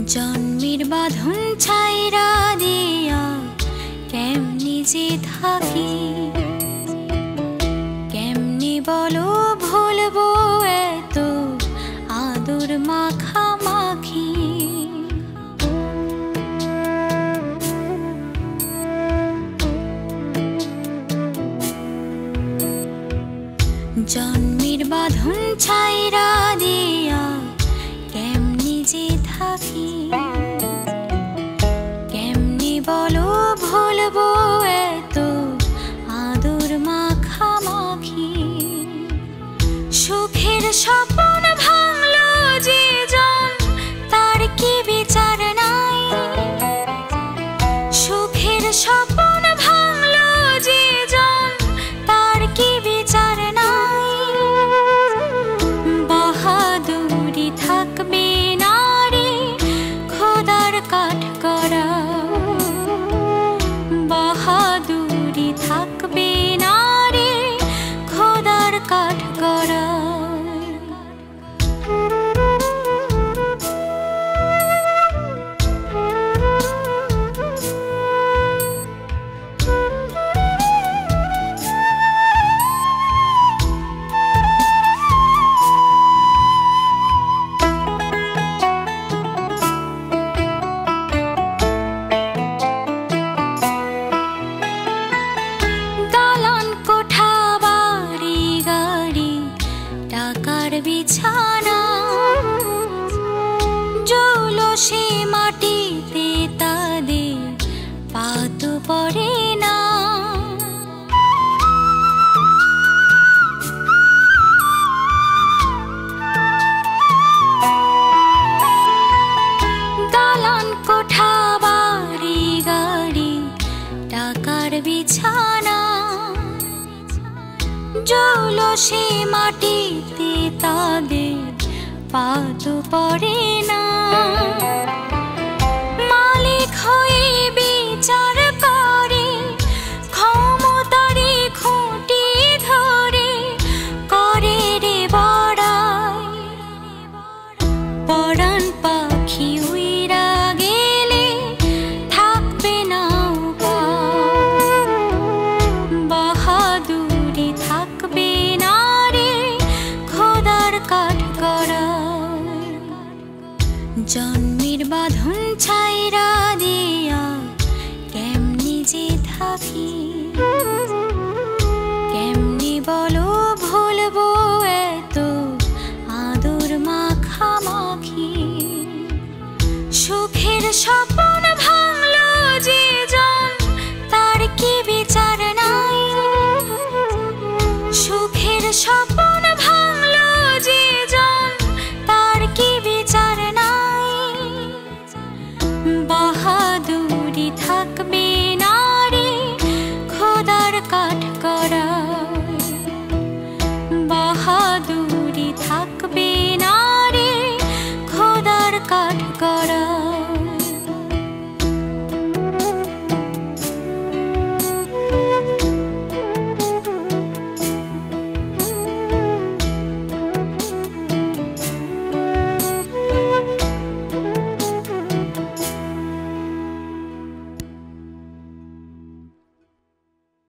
জন্মের বাঁধন ছাইরা দিয়া কেমনি যে থাকি, কেমনি বলো ভুলবো এত আদর মাখামাখি। জন্মের বাঁধন ছাইরা দিয়া কেমনি যে থাকি, কেমনি বলো ভুলবো এত আদর মাখামাখি। সুখের স্বপ্ন ভাঙলো যে জন, তার কি বিচার নাই। সুখের স্বপ্ন ভাঙলো যে জন, তার কি বিচার নাই। বাহাদুরি থাকবে না রে খোদার কাঠগড়া, বাহাদুরি থাকবে না রে খোদার কাঠগড়া। বিছানা জলসে মাটিতে তাদের পাতো পড়ে না। দালান কোঠা বাড়ি গাড়ি টাকার বিছানা জলসে মাটিতে তাদের পাতো পড়ে না। মালিক হয়ে বিচার করে ক্ষমতারে খুঁটি ধরে, করে রে বড়াই। পরাণ পাখি উইরা গেলে থাকবে না উপায়, বাহাদুরি থাকবে না রে খোদার কাঠগড়া।